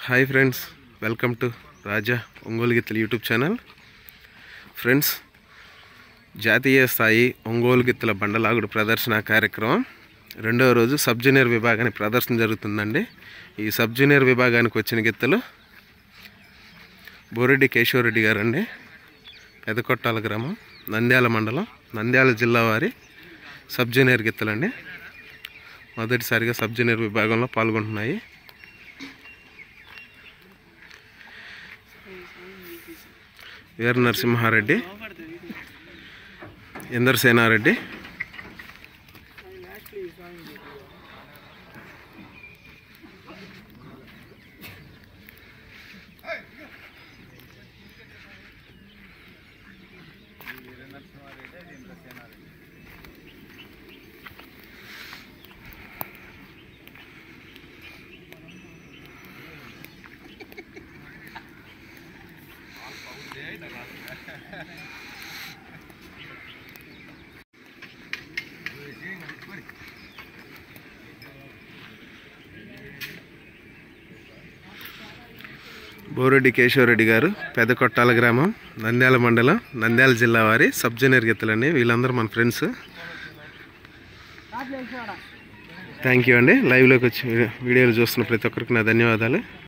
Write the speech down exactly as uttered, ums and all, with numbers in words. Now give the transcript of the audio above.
Hi friends, welcome to Raja Ongole గిత్తలు YouTube channel. Friends, జాతీయ స్థాయి ఒంగోలు గిత్తల బండలాగుడు ప్రదర్శన కార్యక్రమం రెండవ రోజు సబ్ జూనియర్ విభాగానికి ప్రదర్శన జరుగుతుందండి. ఈ సబ్ జూనియర్ విభాగానికి వచ్చిన గిత్తలు బోరెడ్డి కేశవరెడ్డి గారు అండి, పెదకొట్టాల గ్రామం, నంద్యాల మండలం, నంద్యాల జిల్లా వారి సబ్ జూనియర్ గిత్తలండి. మొదటిసారిగా సబ్ జూనియర్ విభాగంలో పాల్గొంటున్నాయి. వీర నరసింహారెడ్డి, ఇంద్రసేనారెడ్డి, బోరెడ్డి కేశవరెడ్డి గారు, పెదకొట్టాల గ్రామం, నంద్యాల మండలం, నంద్యాల జిల్లా వారి సబ్ జూనియర్ గిత్తలండి. వీళ్ళందరూ మన ఫ్రెండ్స్. థ్యాంక్ యూ అండి. లైవ్లోకి వచ్చి వీడియోలు చూస్తున్న ప్రతి ఒక్కరికి నా ధన్యవాదాలు.